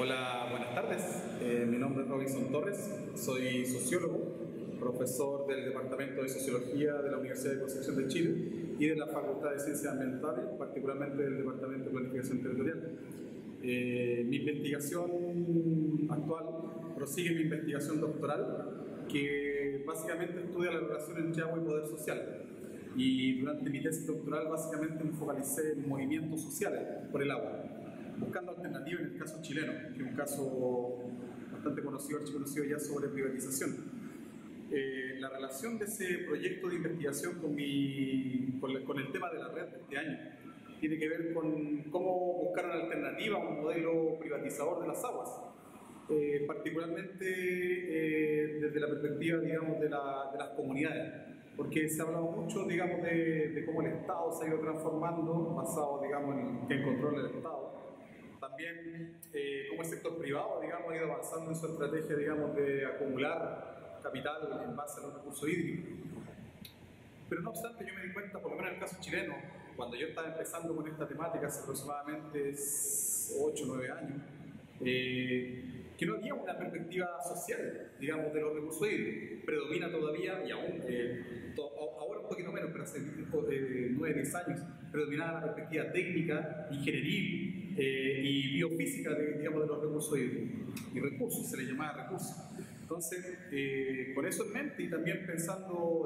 Hola, buenas tardes. Mi nombre es Robinson Torres, soy sociólogo, profesor del Departamento de Sociología de la Universidad de Concepción de Chile y de la Facultad de Ciencias Ambientales, particularmente del Departamento de Planificación Territorial. Mi investigación actual prosigue mi investigación doctoral, que básicamente estudia la relación entre agua y poder social. Y durante mi tesis doctoral básicamente me focalicé en movimientos sociales por el agua, buscando alternativas en el caso chileno, que es un caso bastante conocido, archiconocido ya sobre privatización. La relación de ese proyecto de investigación con el tema de la red de este año tiene que ver con cómo buscar una alternativa a un modelo privatizador de las aguas, particularmente desde la perspectiva, digamos, de las comunidades, porque se ha hablado mucho, digamos, de cómo el Estado se ha ido transformando, basado, digamos, en que el control del Estado. También cómo el sector privado, digamos, ha ido avanzando en su estrategia, digamos, de acumular capital en base a los recursos hídricos. Pero no obstante, yo me di cuenta, por lo menos en el caso chileno, cuando yo estaba empezando con esta temática hace aproximadamente 8 o 9 años, que no había una perspectiva social, digamos, de los recursos hídricos. Predomina todavía, y aún, ahora un poquito menos, pero hace 9 o 10 años, predominaba la perspectiva técnica, ingenieril y biofísica, digamos, de los recursos hídricos. Y recursos, se le llamaba recursos. Entonces, con eso en mente y también pensando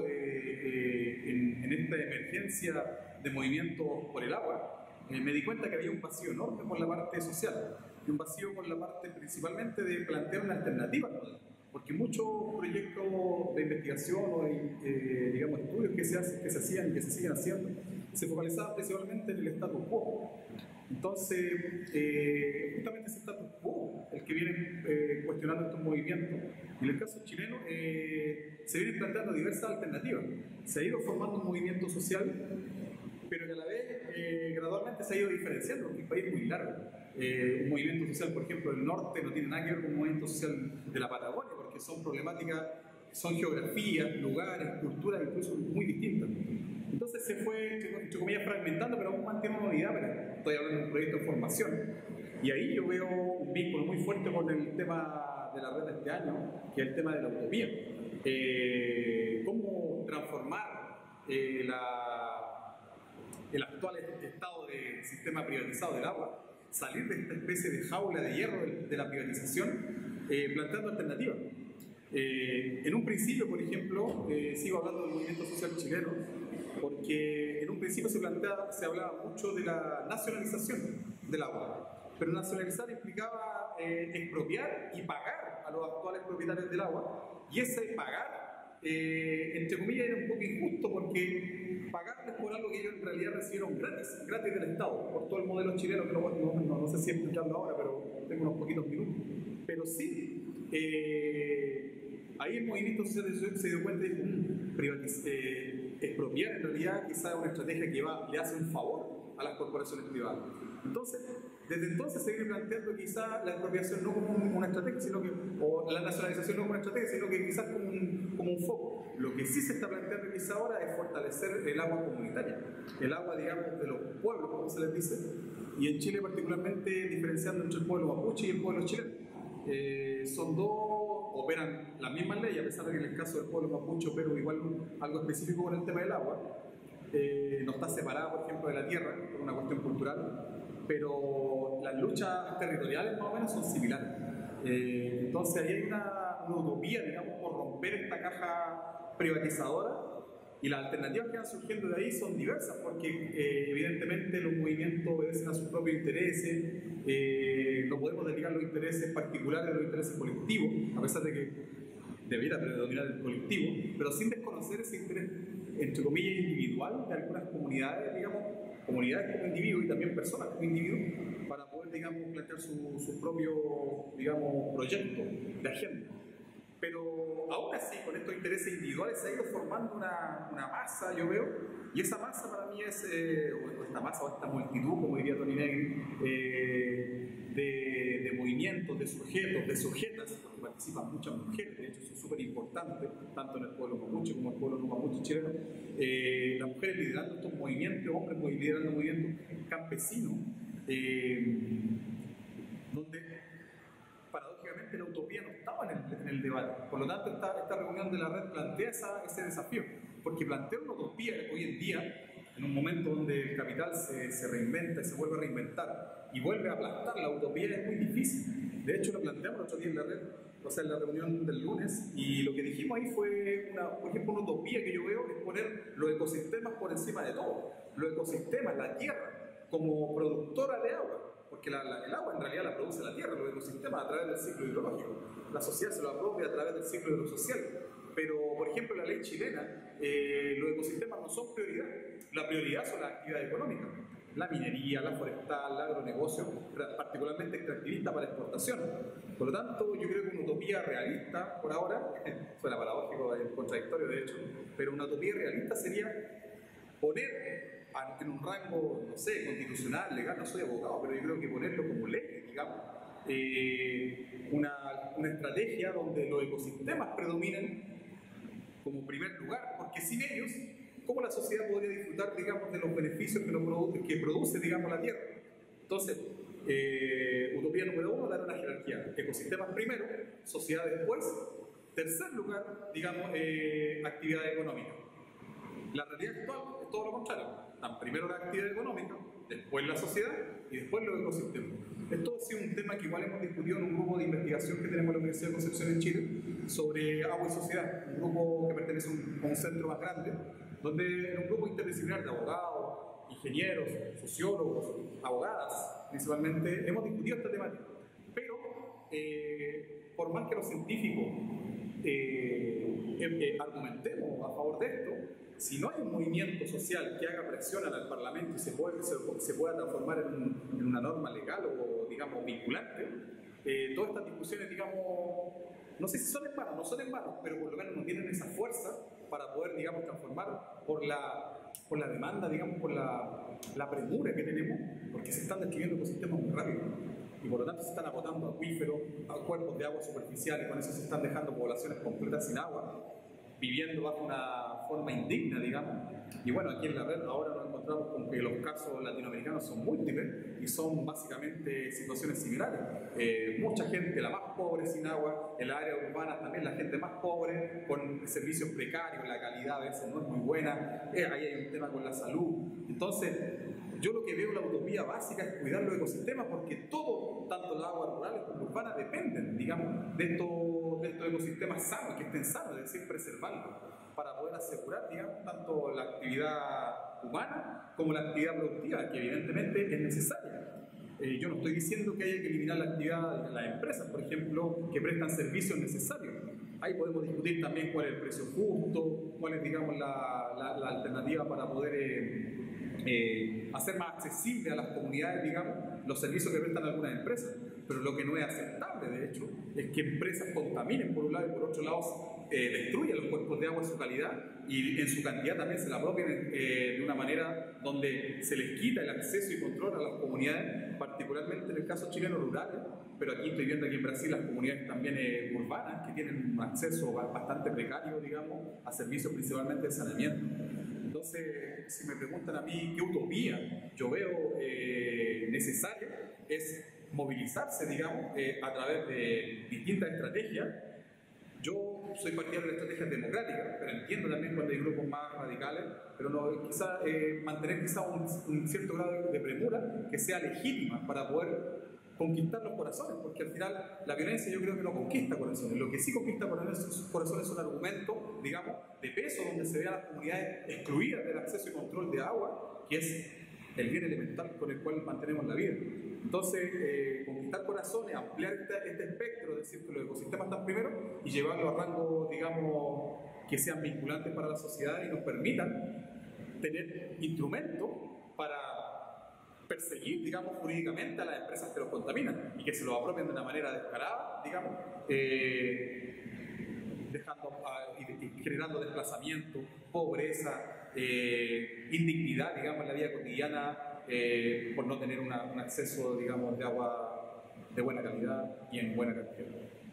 en esta emergencia de movimientos por el agua, me di cuenta que había un vacío enorme por la parte social y un vacío por la parte principalmente de plantear una alternativa, porque muchos proyectos de investigación o digamos, estudios que se hacían y que se siguen haciendo se focalizaban principalmente en el status quo. Entonces, justamente ese status quo, el que viene cuestionando estos movimientos, en el caso chileno se vienen planteando diversas alternativas. Se ha ido formando un movimiento social, pero que a la vez gradualmente se ha ido diferenciando, porque es un país muy largo. Un movimiento social, por ejemplo, del norte no tiene nada que ver con un movimiento social de la Patagonia, porque son problemáticas, son geografías, lugares, culturas incluso muy distintas. Entonces se fue, entre comillas, fragmentando, pero aún mantiene una unidad, pero estoy hablando de un proyecto de formación. Y ahí yo veo un vínculo muy fuerte con el tema de la red de este año, que es el tema de la utopía. Cómo transformar el actual estado de sistema privatizado del agua, salir de esta especie de jaula de hierro de la privatización, planteando alternativas. En un principio, por ejemplo, sigo hablando del movimiento social chileno, porque en un principio se hablaba mucho de la nacionalización del agua, pero nacionalizar implicaba expropiar y pagar a los actuales propietarios del agua, y ese pagar, entre comillas, era un poco injusto, porque pagarles por algo que ellos en realidad recibieron gratis del Estado, por todo el modelo chileno, que no sé si explicarlo ahora, pero tengo unos poquitos minutos. Pero sí, ahí el movimiento social se dio cuenta de expropiar en realidad quizás una estrategia que le hace un favor a las corporaciones privadas. Entonces, desde entonces se viene planteando quizás la expropiación no como una estrategia, o la nacionalización no como una estrategia, sino que quizás como un foco. Lo que sí se está planteando quizás ahora es fortalecer el agua comunitaria, el agua, digamos, de los pueblos, como se les dice, y en Chile particularmente diferenciando entre el pueblo mapuche y el pueblo chileno. Son dos, operan las mismas leyes, a pesar de que en el caso del pueblo mapuche opera igual algo específico con el tema del agua. No está separada, por ejemplo, de la tierra, por una cuestión cultural, pero las luchas territoriales más o menos son similares. Entonces ahí hay una utopía, digamos, por romper esta caja privatizadora, y las alternativas que van surgiendo de ahí son diversas, porque evidentemente los movimientos obedecen a sus propios intereses, no podemos desligar los intereses particulares de los intereses colectivos, a pesar de que debiera predominar el colectivo, pero sin desconocer ese interés, entre comillas, individual de algunas comunidades, digamos, comunidades como individuos y también personas como individuos, para poder, digamos, plantear su propio, digamos, proyecto de agenda. Pero aún así, con estos intereses individuales se ha ido formando una masa, yo veo, y esa masa para mí es, o esta masa o esta multitud, como diría Toni Negri, de movimientos, de sujetos, de sujetas, porque participan muchas mujeres, de hecho son súper importantes, tanto en el pueblo mapuche como en el pueblo no mapuche chileno, las mujeres liderando estos movimientos, hombres liderando movimientos campesinos, donde en el debate. Por lo tanto, esta reunión de la red plantea ese desafío, porque plantea una utopía hoy en día, en un momento donde el capital se reinventa y se vuelve a reinventar y vuelve a aplastar la utopía, es muy difícil. De hecho, lo planteamos el otro día en la red, o sea, en la reunión del lunes, y lo que dijimos ahí fue, por ejemplo, una utopía que yo veo es poner los ecosistemas por encima de todo. Los ecosistemas, la tierra, como productora de agua, porque el agua en realidad la produce la tierra, los ecosistemas a través del ciclo hidrológico. La sociedad se lo apropia a través del ciclo hidrosocial. Pero, por ejemplo, la ley chilena, los ecosistemas no son prioridad. La prioridad son las actividades económicas. La minería, la forestal, el agronegocio, particularmente extractivista para exportación. Por lo tanto, yo creo que una utopía realista, por ahora, suena paradójico, es contradictorio de hecho, pero una utopía realista sería poner en un rango, no sé, constitucional, legal, no soy abogado, pero yo creo que ponerlo como ley, digamos, una estrategia donde los ecosistemas predominen como primer lugar, porque sin ellos, ¿cómo la sociedad podría disfrutar, digamos, de los beneficios que produce, digamos, la Tierra? Entonces, utopía número 1, dar una jerarquía. Ecosistemas primero, sociedad después. Tercer lugar, digamos, actividad económica. La realidad actual es todo lo contrario. Están primero la actividad económica, después la sociedad y después los ecosistemas. Esto ha sido un tema que igual hemos discutido en un grupo de investigación que tenemos en la Universidad de Concepción en Chile sobre agua y sociedad, un grupo que pertenece a un centro más grande, donde en un grupo interdisciplinar de abogados, ingenieros, sociólogos, abogadas, principalmente, hemos discutido este tema. Pero, por más que los científicos argumentemos a favor de esto, si no hay un movimiento social que haga presión al Parlamento y se pueda transformar en una norma legal o, digamos, vinculante, todas estas discusiones, digamos, no sé si son en vano, no son en vano, pero por lo menos no tienen esa fuerza para poder, digamos, transformar por la demanda, digamos, por la premura que tenemos, porque se están destruyendo ecosistemas muy rápido. Y por lo tanto se están agotando acuíferos, cuerpos de agua superficiales, con eso se están dejando poblaciones completas sin agua, viviendo bajo una forma indigna, digamos. Y bueno, aquí en la red ahora nos encontramos con que los casos latinoamericanos son múltiples y son básicamente situaciones similares. Mucha gente, la más pobre sin agua, en la área urbana también la gente más pobre, con servicios precarios, la calidad a veces no es muy buena, ahí hay un tema con la salud. Entonces, yo lo que veo la utopía básica es cuidar los ecosistemas, porque todo, tanto las aguas rurales como urbanas, dependen, digamos, de estos ecosistemas sanos, que estén sanos, es decir, preservarlos, para poder asegurar, digamos, tanto la actividad humana como la actividad productiva, que evidentemente es necesaria. Yo no estoy diciendo que haya que eliminar la actividad de las empresas, por ejemplo, que prestan servicios necesarios. Ahí podemos discutir también cuál es el precio justo, cuál es, digamos, la alternativa para poder hacer más accesible a las comunidades, digamos, los servicios que prestan algunas empresas. Pero lo que no es aceptable, de hecho, es que empresas contaminen por un lado y por otro lado destruyan los cuerpos de agua en su calidad y en su cantidad también se la apropien de una manera donde se les quita el acceso y control a las comunidades, particularmente en el caso chileno rurales, pero aquí estoy viendo aquí en Brasil las comunidades también urbanas que tienen un acceso bastante precario, digamos, a servicios principalmente de saneamiento. Entonces, si me preguntan a mí qué utopía yo veo necesaria, es movilizarse, digamos, a través de distintas estrategias. Yo soy partidario de estrategias democráticas, pero entiendo también cuando hay grupos más radicales, pero no, quizá, mantener un cierto grado de premura que sea legítima para poder conquistar los corazones, porque al final la violencia yo creo que no conquista corazones. Lo que sí conquista corazones son argumentos, digamos, de peso, donde se vean las comunidades excluidas del acceso y control de agua, que es el bien elemental con el cual mantenemos la vida. Entonces, conquistar corazones, ampliar este espectro, es decir, que los ecosistemas están primero y llevarlo a rangos, digamos, que sean vinculantes para la sociedad y nos permitan tener instrumentos para perseguir, digamos, jurídicamente a las empresas que los contaminan y que se los apropien de una manera descarada, digamos, generando desplazamiento, pobreza, indignidad, digamos, en la vida cotidiana por no tener un acceso, digamos, de agua de buena calidad y en buena cantidad.